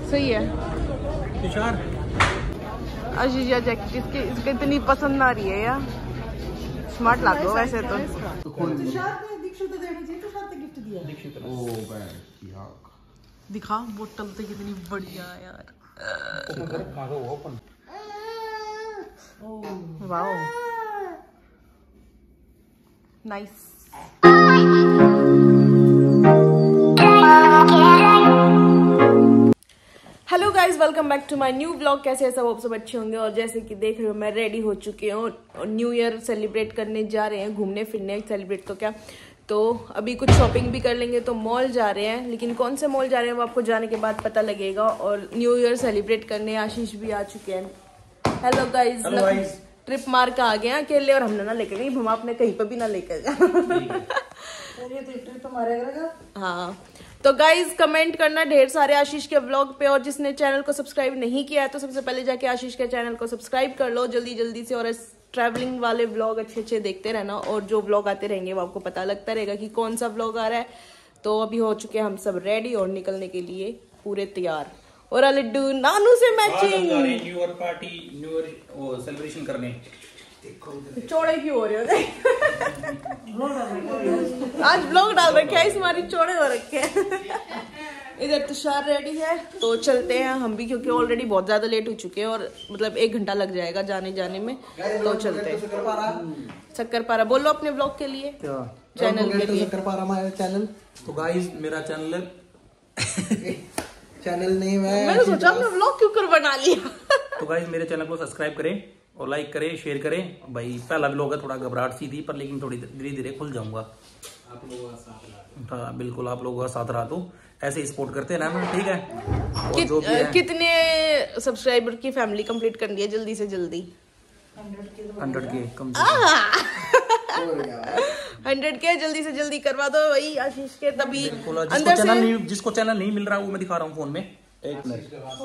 सही है। आशीष यार जैकेट इसके इतनी पसंद आ रही है यार, स्मार्ट लग रहा वैसे तो। दिखा बोतल तो कितनी बढ़िया यार। Wow nice. Hello guys, welcome back to my new vlog. कैसे हैं सब? आप सब अच्छे होंगे। और जैसे कि देख रहे हो मैं रेडी हो चुकी हूँ और न्यू ईयर सेलिब्रेट करने जा रहे हैं, घूमने फिरने। सेलिब्रेट तो क्या, तो अभी कुछ शॉपिंग भी कर लेंगे, तो मॉल जा रहे हैं। लेकिन कौन से मॉल जा रहे हैं वो आपको जाने के बाद पता लगेगा। और न्यू ईयर सेलिब्रेट करने आशीष भी आ चुके हैं। हेलो गाइज, ट्रिप मार के आ गए हैं अकेले, और हमने ना लेकर गई, हम आपने कहीं पर भी ना लेकर जा। हाँ तो गाइज कमेंट करना ढेर सारे आशीष के व्लॉग पे। और जिसने चैनल को सब्सक्राइब नहीं किया है तो सबसे पहले जाके आशीष के चैनल को सब्सक्राइब कर लो जल्दी जल्दी से। और ट्रैवलिंग वाले व्लॉग अच्छे अच्छे देखते रहना, और जो व्लॉग आते रहेंगे वो आपको पता लगता रहेगा कि कौन सा व्लॉग आ रहा है। तो अभी हो चुके हैं हम सब रेडी और निकलने के लिए पूरे तैयार। और लड्डू नानू से matching new year party, new year celebration करने। चौड़े क्यों हो रहे हो? आज ब्लॉग डाल रखे हैं, इसमारी चौड़े हो रखे हैं। इधर तुषार रेडी है, तो चलते हैं हम भी, क्योंकि ऑलरेडी बहुत ज्यादा लेट हो चुके हैं और मतलब 1 घंटा लग जाएगा जाने जाने में। तो चलते हैं। शक्करपारा बोलो अपने ब्लॉग के लिए, चैनल के लिए। शक्करपारा हमारा चैनल। तो गाइस मेरा चैनल नहीं, मैंने सोचा अपने ब्लॉग क्यों कर बना लिया। तो गाइस मेरे चैनल को सब्सक्राइब करें और लाइक करें, शेयर करें। भाई पहला व्लॉग है, थोड़ा घबराहट सी थी, पर लेकिन थोड़ी धीरे धीरे खुल जाऊंगा। आप लोगों का साथ रहा। हाँ बिल्कुल, आप लोगों का साथ रहा तो ऐसे ही सपोर्ट करते रहना, ठीक है। और जो भी है, कितने सब्सक्राइबर की फैमिली कंप्लीट करनी है जल्दी से जल्दी? 100 के कम से 100 के जल्दी से जल्दी करवा दो भाई आशीष के। तभी जिसको चैनल नहीं मिल रहा वो मैं दिखा रहा हूँ फोन में। 1 मिनट।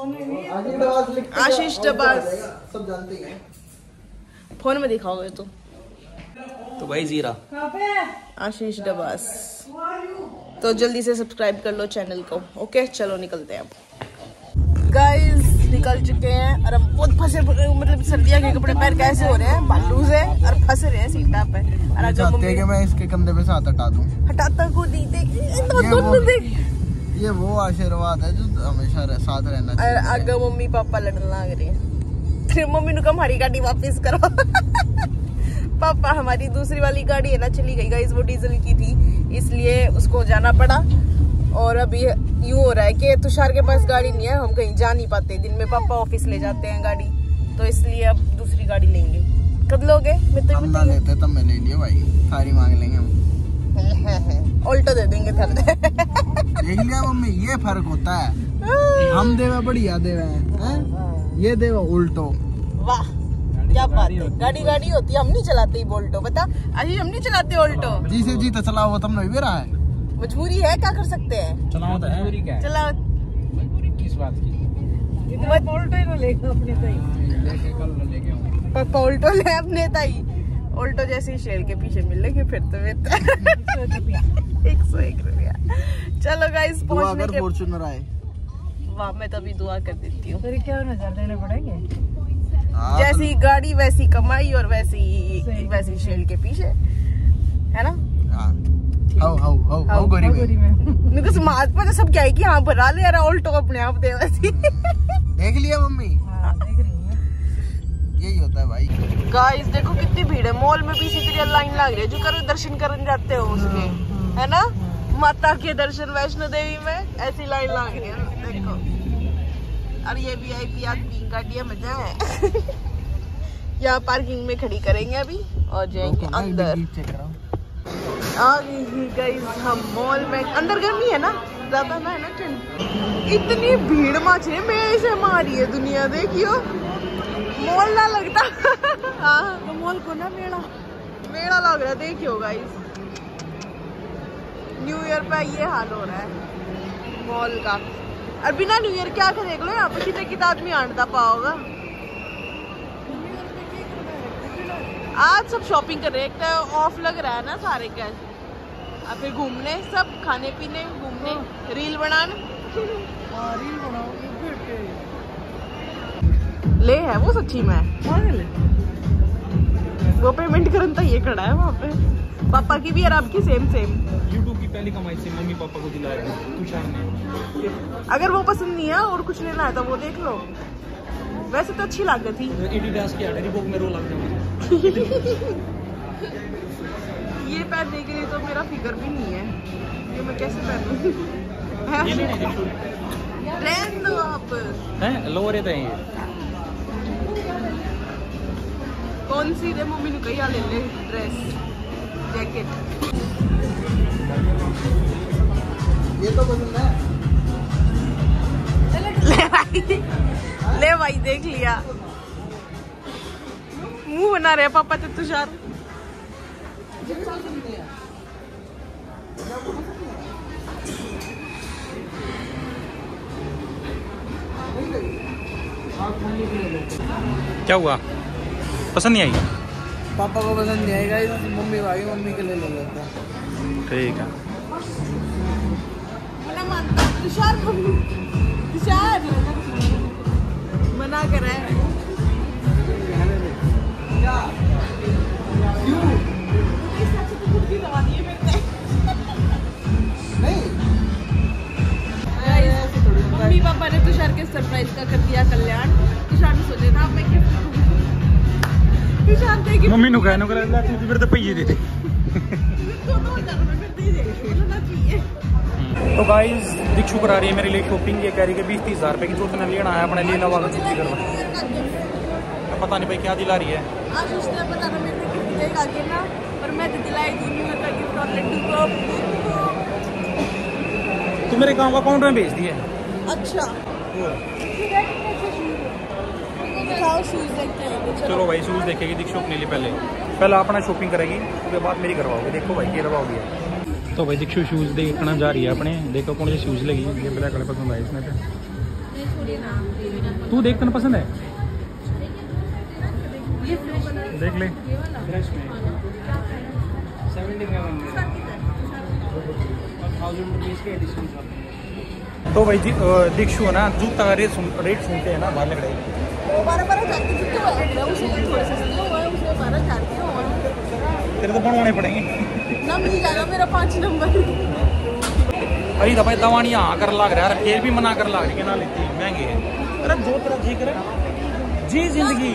आशीष डबास सब जानते हैं, फोन में दिखाओगे तो भाई जीरा आशीष डबास। तो जल्दी से सब्सक्राइब कर लो चैनल को। ओके चलो निकलते हैं अब। गाइस निकल चुके हैं और अब बहुत फंसे, मतलब सर्दियों के कपड़े पैर कैसे हो रहे हैं बालू से, और फंस रहे हैं सीटा पे। और चाहते हैं कि मैं इसके कंधे पे साथ हटा दूं। हटाता को नहीं देख। ये वो आशीर्वाद है जो हमेशा साथ रहना चाहिए। आगे मम्मी पापा लड़ने लग रहे हैं, फिर मम्मी ने कहा हमारी गाड़ी वापस करो। पापा हमारी दूसरी वाली गाड़ी है ना चली गई गाइस, वो डीजल की थी इसलिए उसको जाना पड़ा। और अभी यूं हो रहा है कि तुषार के पास गाड़ी नहीं है, हम कहीं जा नहीं पाते। दिन में पापा ऑफिस ले जाते हैं गाड़ी, तो इसलिए अब दूसरी गाड़ी लेंगे। कब लोगे? हम ना लेते तब मैं ले लिया भाई, सारी मांग लेंगे हम। उल्टो दे देंगे थर। देख लिया मम्मी, ये फर्क होता है। हम देवा बढ़िया देवा है, ये देवा उल्टो। वाह क्या बात है। गाड़ी गाड़ी होती है, हम नहीं चलाते ही बोल्टो। बता अभी हम नहीं चलाते उल्टो। जी से जी तो चलाओ, वो तुमने भी रहा है। मजबूरी है, क्या कर सकते हैं। चलाओ तो है, चलाओ। किस बात की? उल्टो ही लेगा अपने ताई। पापा उल्टो ले अपने ताई। उल्टो जैसे ही शेर के पीछे मिलेंगे फिर तो 101 रुपया। चलो गाइस पहुंचने के फॉर्च्यूनर आए। वाह मैं तभी दुआ कर देती हूँ। फिर क्या नजर देने पड़ेंगे। जैसी गाड़ी वैसी कमाई, और वैसी शेर के पीछे, है ना। गोरी में मेरे को समाज पर सब क्या है कि हाँ भरा ले यार, उल्टो अपने आप दे वैसी। देख लिया मम्मी? देख रही हूँ, यही होता है भाई। गाइस देखो कितनी भीड़ है मॉल में भी, इसी तरह लाइन लग रही है जो करो दर्शन करने जाते हो उसके, है ना। माता के दर्शन वैष्णो देवी में ऐसी लाइन लग रही है देखो। और ये VIP आदमी गाड़ी मजा है। यहाँ पार्किंग में खड़ी करेंगे अभी और जाएंगे अंदर। आ गई गाइस हम मॉल में। अंदर गर्मी है ना ज्यादा, ना है ना ठंड। इतनी भीड़ माचे में ऐसे मारी है दुनिया, देखियो मॉल ना लगता। हाँ तो मॉल को ना मेला लग रहा है, देखियो गाइस। न्यू ईयर पे ये हाल हो रहा है मॉल का। और बिना न्यू ईयर क्या देख लो, यहाँ पे कितने कितना आदमी आंटता पाओगा। आज सब शॉपिंग कर रहे हैं, एक तो ऑफ लग रहा है ना सारे का। और फिर घूमने, सब खाने पीने, घूमने, रील बनाने। रील बनाओ। ले है वो सच्ची में वो पेमेंट करन तो ये खड़ा है वहाँ पे। पापा की भी और आपकी सेम YouTube की पहली कमाई से मम्मी पापा को दिलाया तुषार ने। अगर वो पसंद नहीं है और कुछ लेना है तो वो देख लो। वैसे तो अच्छी लागत थी। एडिडास की रिबॉक में रो लग जाऊंगी। ये पहनने के लिए तो मेरा फिगर भी नहीं है, ये मैं कैसे पहनूं? रहने दो आप। हैं लोअर है ये कौन सी दे मम्मी ने कही ले ले ड्रेस जैकेट। ये तो पसंद है। ले भाई देख लिया, मुंह बना रहे पापा तो तुषार। क्या हुआ? पसंद नहीं आई? पापा को पसंद नहीं आएगा, मम्मी भागी मम्मी के लिए ले लेता। ठीक है। तुषार तुषार मना कर रहा है। मम्मी पापा ने तुषार के सरप्राइज का कर दिया कल्याण। तुषार ने सोचा था मैं गिफ्ट दूंगी, तुषार ने गिफ्ट मम्मी नु कहनो कर ला तू फिर तो पहिए दे दे। तो गाइस दीक्षु करा रही है मेरे लिए शॉपिंग। ये कह रही है 20-30 हज़ार रुपए की जो उसने लेना है अपने लिए नवा छुट्टी करना। पता नहीं भाई क्या दिला रही है। आशीष ने पता ना मेरे को गिफ्ट देगा कि ना, पर मैं तो दिलाई दूंगी उसका गिफ्ट और लड्डू को। तू मेरे गांव का अकाउंट में भेज दिए। अच्छा दिखाओ शूज देखते हैं। चलो भाई शूज देखेगी दीक्षु अपने लिए। पहले अपना शॉपिंग करेगी, उसके बाद मेरी करवाओगे। देखो भाई ये करवाओगी। तो भाई दीक्षु शूज देखना जा रही है अपने। देखो कौन से शूज लेगी। ये ब्लैक वाले पसंद आए इसमें। तू देख तो पसंद है, देख ले। तो भाई दीक्षु है ना जूता का रेट सुनते हैं ना बाहर लग रही है। तेरे तो बनवाने पड़ेंगे ना, मिल जाएगा मेरा 5 नंबर। अरे तो भाई दवानी यहाँ कर लग रहा है, फिर भी मना कर लग रही है ना लेती महंगे है। अरे जो तेरा जी करे जी जिंदगी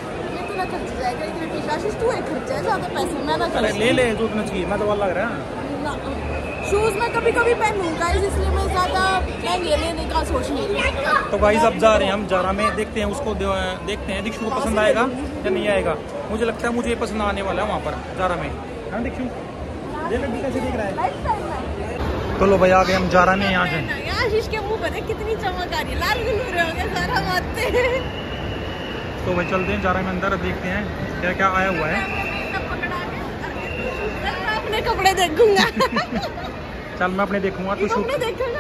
तू एक खर्चा है ज्यादा पैसे मैं ना ले ले जो तुम्हें चाहिए। मैं तो लग रहा है शूज में कभी कभी पहनूंगा, इसलिए मैं ज्यादा महंगे लेने का सोच नहीं रही। तो गाइस अब जा रहे हैं हम जारा में। देखते हैं उसको देखते हैं दीक्षु को पसंद आएगा या नहीं आएगा। मुझे लगता है मुझे पसंद आने वाला है वहाँ पर जारा में। हाँ दीक्षु ये लड्डू कैसे दिख रहा है? तो लो भाई आ गए हम जारा में। यहाँ से आशीष के मुंह पर कितनी चमक आ रही है, लाल गुल हो गए सारा मारते हैं। तो भाई चलते हैं जारा में अंदर, देखते हैं क्या क्या आया हुआ है। मैं अपने कपड़े देखूंगा। चल मैं अपने देखूंगा तू शूट। देखूंगा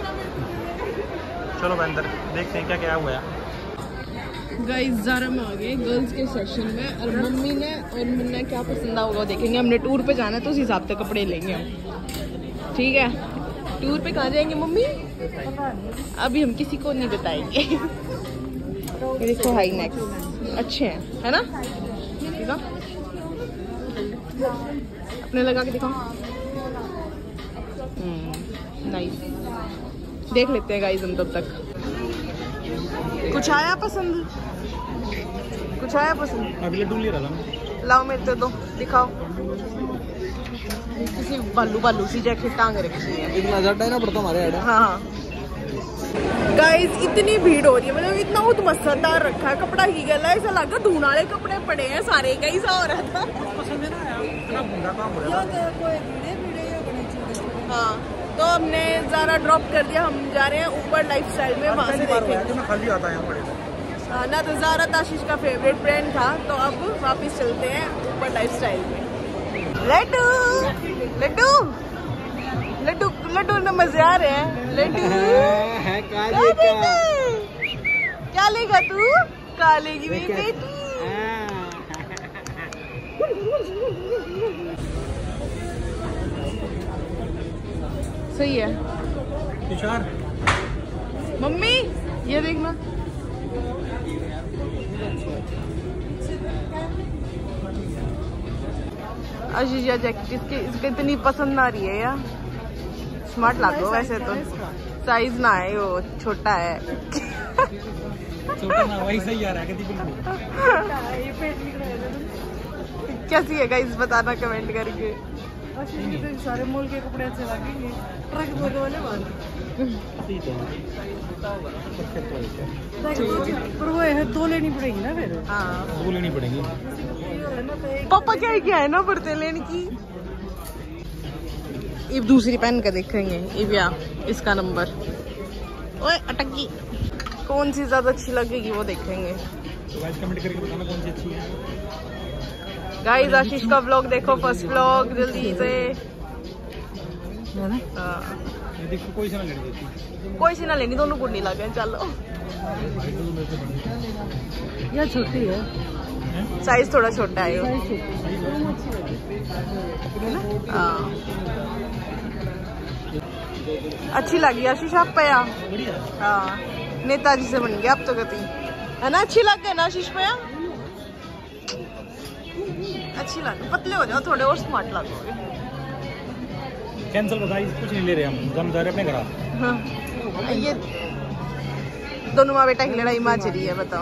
चलो भाई अंदर देखते हैं क्या क्या हुआ है। गाइस जारा में आ गए गर्ल्स के सेक्शन में, और मम्मी ने और मुन्ना क्या पसंद होगा देखेंगे। हमने टूर पे जाना है तो उस हिसाब से कपड़े लेंगे हम। ठीक है टूर पे कहाँ जाएंगे मम्मी अभी हम किसी को नहीं बताएंगे। ये देखो हाई नेक अच्छे हैं है ना, ठीक है अपने लगा के दिखाओ। नाइस देख लेते हैं गाइस हम तब तक। कुछ आया पसंद? कुछ आया पसंद? अभी लड्डू ले रहा था। लाओ मेरे तो दो दिखाओ। किसी बालू सी जैकेट टांग रखी है। इतना ज्यादा है ना पड़ता हमारे ऐड। हाँ गाइस इतनी भीड़ हो रही है, मतलब इतना मसलदार रखा है कपड़ा ही गला, ऐसा लगा धून वाले कपड़े पड़े हैं सारे। कैसा हो रहा था? हाँ तो हमने ज़रा ड्रॉप कर दिया, हम जा रहे हैं ऊपर लाइफस्टाइल में, वहाँ से देखेंगे। खाली आता है ना तो ज़रा आशीष का फेवरेट ब्रांड था, तो अब वापस चलते हैं ऊपर लाइफस्टाइल में। लड्डू लड्डू लड्डू लड्डू में मजे आ रहे हैं। लड्डू क्या लेगा तू? काले की मेरी बेटी। सही है तुषार। मम्मी ये देखना, आशीष जैकेट इसके इतनी पसंद आ रही है यार, स्मार्ट लागो। वैसे तो साइज ना है, वो छोटा है। छोटा ना वही सही आ रहा है कैसी है गाइस, बताना कमेंट करके। सारे मॉल के कपड़े अच्छे लगेंगे, ट्रक वाले पर वो है, 2 लेनी पड़ेगी ना फिर। हाँ 2 लेनी पड़ेगी। पापा क्या है ना पड़ते लेने की। ये दूसरी पहन के देखेंगे, ये इसका नंबर। ओए अटकी, कौन सी ज्यादा अच्छी लगेगी वो देखेंगे। तो गाइस कमेंट करके बताना कौन सी अच्छी है। गाइस आशीष का व्लॉग देखो, फर्स्ट व्लॉग जल्दी से। देखो कोई सी ना लेनी देती, कोई सी ना लेनी, दोनों गुड नहीं लगे। चलो यह छोटी है, साइज थोड़ा छोटा है। हाँ अच्छी लगी आशीष आप पे। हाँ नेताजी से बन गया अब तो गति है ना। अच्छी लग गई ना आशीष पे, अच्छी लग। पतले हो जाओ थोड़े और स्मार्ट लगोगे। कैंसिल बताइए, कुछ नहीं ले रहे हम जा रहे अपने घर। हाँ ये दोनों माँ बेटा की लड़ाई माँ चली है, बताओ।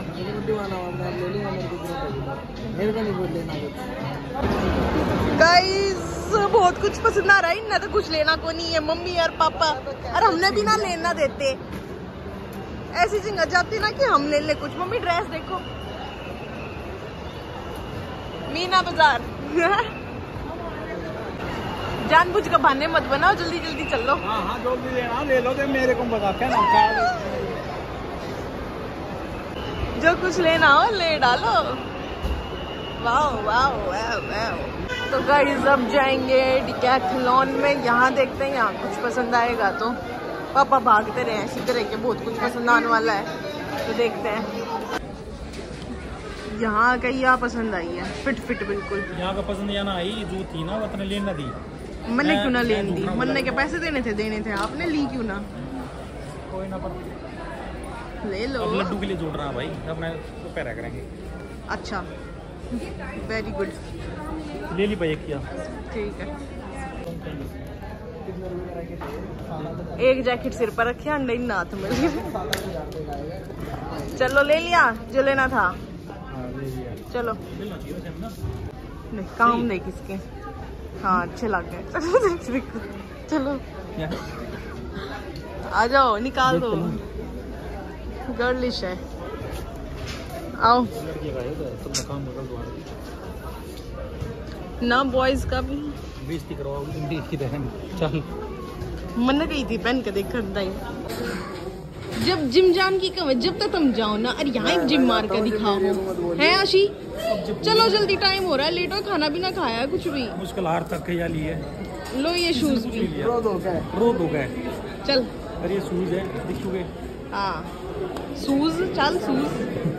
गाइस बहुत कुछ पसंद आ रहा है, इन्हें तो कुछ लेना को नहीं है। मम्मी और पापा और हमने भी ना लेना देते, ऐसी जगह जाती ना कि हम ले ले कुछ। मम्मी ड्रेस देखो, मीना बाजार। जानबूझ का बहाने मत बनाओ, जल्दी जल्दी चल लो। हाँ जल्दी लेना, ले लो तो मेरे को बता क्या ना, जो कुछ लेना हो ले डालो। Wow wow wow wow. तो गाइस अब जाएंगे डिकैथलॉन में, यहाँ देखते हैं यहाँ कुछ पसंद आएगा तो। पापा भागते रहे हैं सीधे रह के, बहुत कुछ पसंद आने वाला है तो देखते हैं। यहाँ का यहाँ पसंद आई है, फिट फिट बिल्कुल। यहाँ का पसंद या ना आई, जो थी ना वो इतने लेना दी। मैंने क्यों ना लेन दी, मन्ने के पैसे देने थे आपने ली क्यों ना। कोई ना, पर ले लो। अब लड्डू के लिए जोड़ रहा है भाई, अपने पैरा करेंगे। अच्छा वेरी गुड, ले ली भाई किया। ठीक है। एक जैकेट सिर पर रखी, अंडे नाथ में। चलो ले लिया जो लेना था। चलो नहीं काम नहीं किसके। हाँ अच्छे लग गए। चलो आ जाओ, निकाल दो। गर्लिश है, आओ ना। बॉयज का भी बेइज्जती करवाओ की बहन। चल मन गई थी पहन के देख नहीं। जब जिम जान की कम है, जब तक तुम जाओ ना। अरे यहाँ एक जिम मार कर दिखाओ है आशी। चलो जल्दी टाइम हो रहा है, लेट हो। खाना भी ना खाया है कुछ भी। मुश्किल हार तक या लिए लो ये शूज भी रोज हो गए। चल अरे ये शूज है, दिखोगे। हाँ शूज, चल शूज।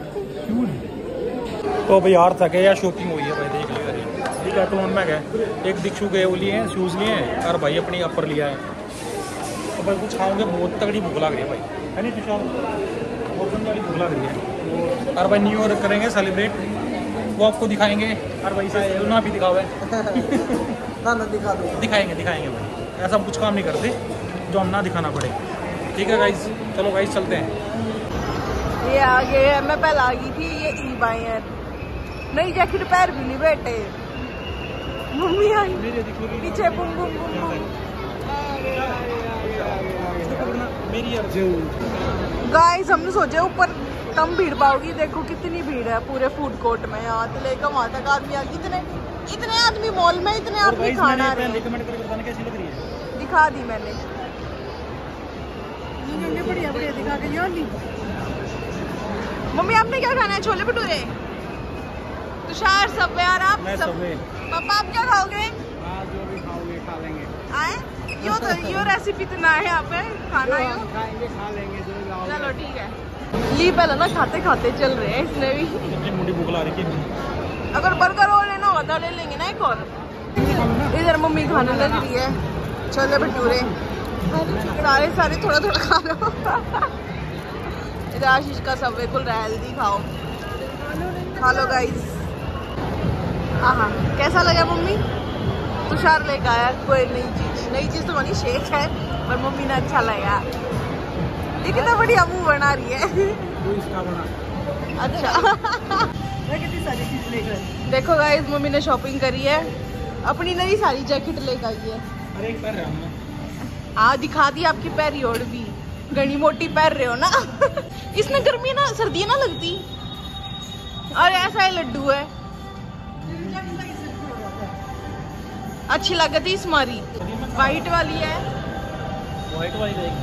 तो भाई हार तक है या शॉपिंग हुई है भाई, देख लिया। ठीक है टोन में गए, एक दिक्षु के वो लिए हैं, शूज़ लिए हैं, और भाई अपनी अपर लिया है। तो भाई कुछ खाओगे, बहुत तगड़ी भूख लग रही है भाई, है नहीं तुषार? बहुत तगड़ी भूख लग रही है। और भाई न्यू ईयर करेंगे सेलिब्रेट, वो आपको दिखाएंगे। और भाई लूना भी दिखाओ ना दिखा दो, दिखाएंगे भाई, ऐसा कुछ काम नहीं करते जो हम ना दिखाना पड़े। ठीक है गाइस, चलो गाइस चलते हैं। ये आगे है, मैं पहले आ गई थी। ये ई बाई है, नई जैकेट पैर भी नहीं बैठे। मम्मी आई पीछे, बुम बुम बुम बुम। गाइस हमने सोचे ऊपर कम भीड़ पाओगी, देखो कितनी भीड़ है पूरे फूड कोर्ट में। यहाँ से लेकर वहाँ तक आदमी आ गए, इतने आदमी मॉल में, इतने आदमी खाना रहे। दिखा दी मैंने, बढ़िया बढ़िया दिखा के यार ली। मम्मी आपने क्या खाना है? छोले भटूरे। तुषार सब यार, आप सब। पापा आप क्या खाओगे? जो भी खाओगे खा लेंगे। आए यो तो यो रेसिपी तो ना है यहाँ पे खाना। खाएंगे खा लेंगे जो लाओगे। चलो ठीक है। ली पहले ना खाते खाते चल रहे हैं इसने भी। मुझे भूख लग रही है। अगर बर्गर और लेना होता ले लेंगे ना एक और। इधर मम्मी खाने लग रही है छोले भटूरे। सारे थोड़ा थोड़ा खा लो। इधर आशीष का सबवे खुल रहा है, हेल्दी खाओ, खा लो गाइस। हाँ, कैसा लगा मम्मी? तुषार लेकर आया कोई नई चीज तो बनी शेक है, पर मम्मी ने अच्छा लगा। ये कितना बढ़िया मुंह बना रही है। इसका बना अच्छा कितनी सारी चीज लेकर। देखो गाइस, मम्मी ने शॉपिंग करी है, अपनी नई सारी जैकेट लेकर आई है। अरे एक पैर हाँ, दिखा दी आपकी पैरियोड भी, घनी मोटी पैर रहे हो ना। इसमें गर्मी ना सर्दी ना लगती। अरे ऐसा ही लड्डू है, अच्छी लगती इसमारी। वाइट वाली है, व्हाइट वाली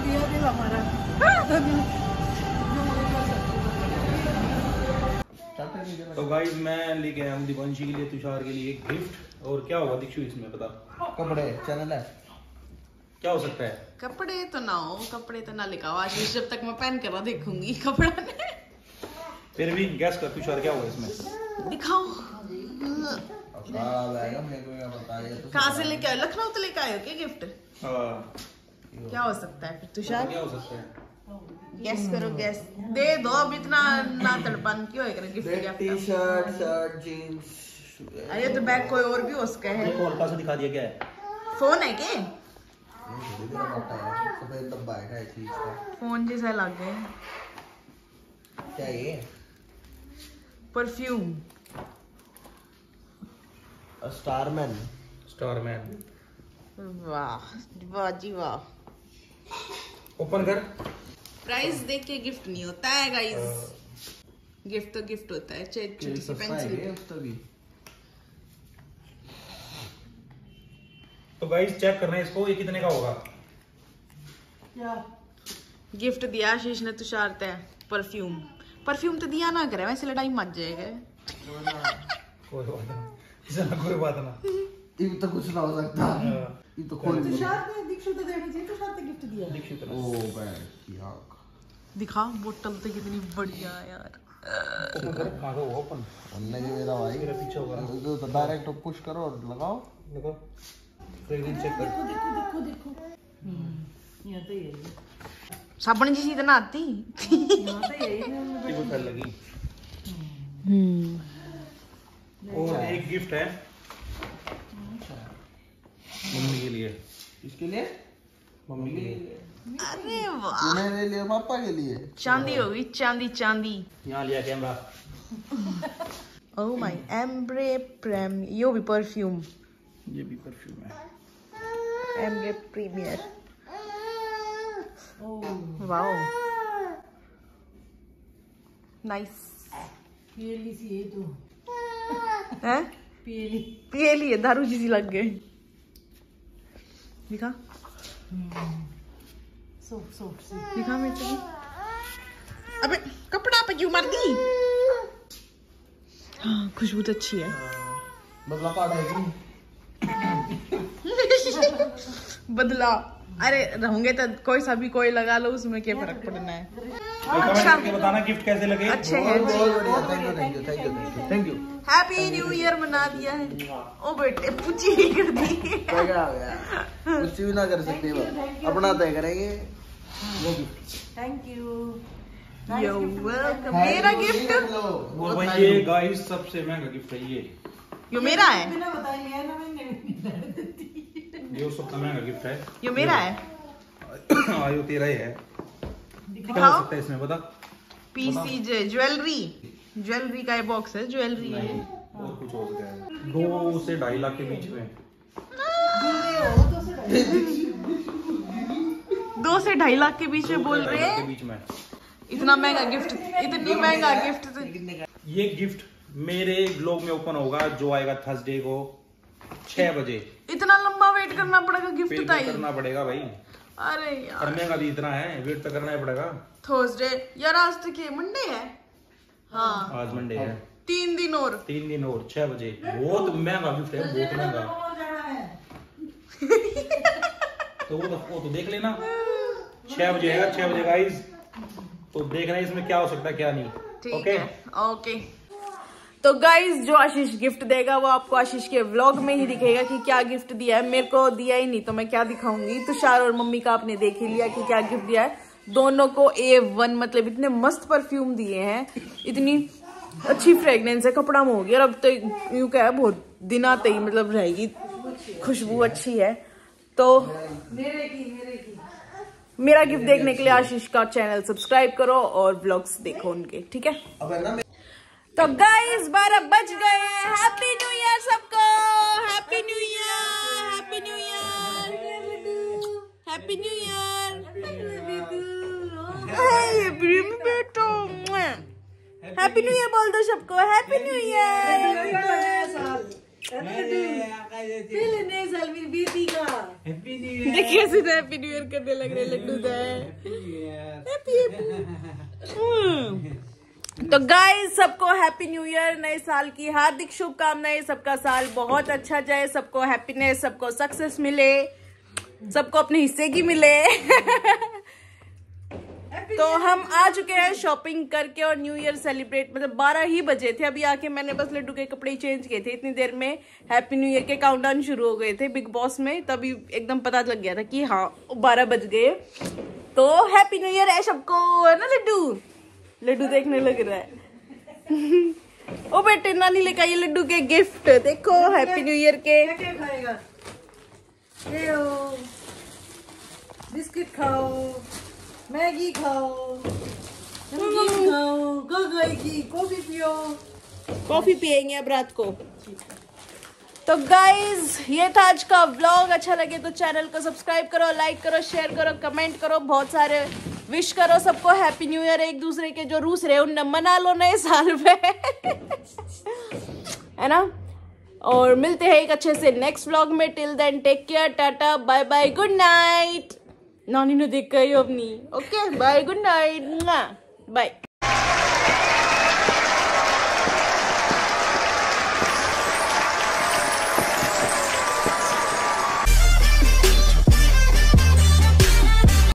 तो गाइस मैं लेके आया हूँ दिवांशी के लिए, तुषार के लिए एक गिफ्ट। और क्या होगा दीक्षु इसमें बता? कपड़े चैनल है, क्या हो सकता है? कपड़े तो ना हो, कपड़े तो ना लिखा आज, जब तक मैं पहन कर देखूंगी कपड़ा ने। फिर भी गैस कर तुषार क्या होगा इसमें? दिखाओ। मेरे को क्या पता है। कहाँ से लेके आए? लखनऊ तो लेके आए हो क्या गिफ्ट? हाँ, क्या हो सकता है फिर तुषार? क्या हो सकता है? गैस करो, गैस दे दो। अब इतना ना तड़पन क्यों है gift? T shirt, shirt, jeans. अरे तो बैग कोई और भी हो सकता है। देखो हल्का सा दिखा दिया क्या है? फोन है क्या? सफेद डब्बा है चीज का, फोन जैसा लग गए। क्या ये? परफ्यूम। स्टारमैन। स्टारमैन। वाह वाह जी वाह। ओपन कर। प्राइस देख के गिफ्ट नहीं होता है गाइस, गिफ्ट तो गिफ्ट होता है, चाहे छोटी सी पेंसिल। तो गाइस चेक करना है इसको, ये कितने का होगा? क्या गिफ्ट दिया आशीष ने तुषार ते परफ्यूम। परफ्यूम तो दिया ना करे, वैसे लड़ाई मच जाएगा। कोई बात नहीं, कोई बात ना, ये तो कुछ ना हो सकता। ये तो खोल तुषार ने दीक्षु तो देना चाहिए, तुषार ने गिफ्ट दिया। ओ बैड की आंख। दिखा बोतल तो कितनी बढ़िया है यार। ओपन कर। कहां का ओपन? अन्ना के मेरा भाई मेरा पीछे होगा ना, तो डायरेक्ट पुश करो और लगाओ। देखो फ्रेग्रेंस चेक कर। देखो यहाँ तो यही साबुन जैसी तो ना आती। यहाँ तो यही है। ये बोतल लगी। और एक गिफ्ट है मम्मी के लिए। इसके लिए? मम्मी के लिए। अरे वाह, मेरे लिए, पापा के लिए। चांदी होगी, चांदी चांदी। यहाँ लिया कैमरा। ओह माय एम्ब्रे प्रेम, यो भी परफ्यूम। ये भी परफ्यूम है, एम्ब्रे प्रीमियर। Wow nice. पीएली सी है तो है, पीएली पीएली है, दारू जैसी लग गई। दिखा सॉफ्ट सी। दिखा मेरे को। अबे कपड़ा पे क्यों मार दी? हाँ, खुशबू तो अच्छी है। बदला पाट है कि बदला, अरे रहूंगे तो कोई सा भी कोई लगा लो, उसमें क्या फर्क पड़ना है। कमेंट करके बताना गिफ्ट कैसे लगे। अच्छे हैं जी। Thank you. Happy new year मना दिया है। ओ बेटे पूछी ही कर दी। क्या हो गया? कुछ भी ना कर सकते वो, अपना तय करेंगे। Thank you. You're welcome। मेरा गिफ्ट और भाई ये गाइस सबसे महंगा गिफ्ट है ये। यो मेरा है, बिना बताए लिया ना मैंने। ये सबसे महंगा गिफ्ट है। यो मेरा है। आयो तेरा ही है। क्या हो दिखाओ। सकता है इसमें बता? पीसीजे ज्वेलरी, ज्वेलरी का ये बॉक्स है, ज्वेलरी है। नहीं, और कुछ हो सकता है। 2 से 2.5 लाख के बीच में। 2 से 2.5 लाख के बीच में बोल रहे 2.5 लाख के हैं। बीच में। इतना महंगा गिफ्ट, इतनी महंगा गिफ्ट तो ये गिफ्ट मेरे ब्लॉग में ओपन होगा जो आएगा थर्सडे को 6 बजे। इतना लंबा वेट करना पड़ेगा गिफ्ट वेट ताई। करना पड़ेगा भाई, अरे यार और महंगा भी इतना है, वेट तो करना ही पड़ेगा। थर्सडे यार, आज तक ये मंडे है। हाँ, आज मंडे है, 3 दिन और। 3 दिन और 6 बजे। बहुत महंगा गिफ्ट है, बहुत महंगा। तो वो तो देख लेना, 6 बजे है, 6 बजे गाइस। तो देखना इसमें क्या हो सकता है क्या नहीं। ठीक है, ओके। तो गाइज जो आशीष गिफ्ट देगा वो आपको आशीष के व्लॉग में ही दिखेगा कि क्या गिफ्ट दिया है। मेरे को दिया ही नहीं तो मैं क्या दिखाऊंगी। तुषार और मम्मी का आपने देख ही लिया कि क्या गिफ्ट दिया है। दोनों को A1, मतलब इतने मस्त परफ्यूम दिए हैं, इतनी अच्छी फ्रेग्रेंस है, कपड़ा में हो गया। और अब तो यूं क्या है, बहुत दिन आते ही मतलब रहेगी, खुशबू अच्छी है। तो मेरा गिफ्ट देखने के लिए आशीष का चैनल सब्सक्राइब करो और व्लॉग्स देखो उनके, ठीक है। तो गाइस 12 बज गए हैं। हैप्पी न्यू ईयर सबको, happy new year, happy new year, happy new year, बेटो, हैप्पी न्यू ईयर बोल दो सबको, हैप्पी न्यू ईयर। देखिए हैप्पी न्यू ईयर करने लग रहे लड्डू। तो गाइस सबको हैप्पी न्यू ईयर, नए साल की हार्दिक शुभकामनाएं। सबका साल बहुत अच्छा जाए, सबको हैप्पीनेस, सबको सक्सेस मिले, सबको अपने हिस्से की मिले। तो हम आ चुके हैं शॉपिंग करके और न्यू ईयर सेलिब्रेट, मतलब 12 ही बजे थे अभी आके, मैंने बस लड्डू के कपड़े चेंज किए थे। इतनी देर में हैप्पी न्यू ईयर के काउंटडाउन शुरू हो गए थे बिग बॉस में, तभी एकदम पता लग गया था कि हाँ 12 बज गए। तो हैप्पी न्यू ईयर है सबको, है ना लड्डू? लड्डू देखने लग रहा है। ओ बेटे नानी लेकर आई लड्डू के गिफ्ट, देखो हैप्पी न्यू ईयर के। बिस्किट खाओ, मैगी खाओ, नमकीन खाओ, की कॉफी पियो। कॉफी पियेंगे अब रात को। तो गाइज ये था आज का व्लॉग। अच्छा लगे तो चैनल को सब्सक्राइब करो, लाइक करो, शेयर करो, कमेंट करो, बहुत सारे विश करो सबको हैप्पी न्यू ईयर। एक दूसरे के जो रूस रहे उन्हें मना लो नए साल में, है ना। और मिलते हैं एक अच्छे से नेक्स्ट व्लॉग में। Till then take care, tata bye bye, good night. नानी ने देख गई अपनी। Okay bye, good night, bye.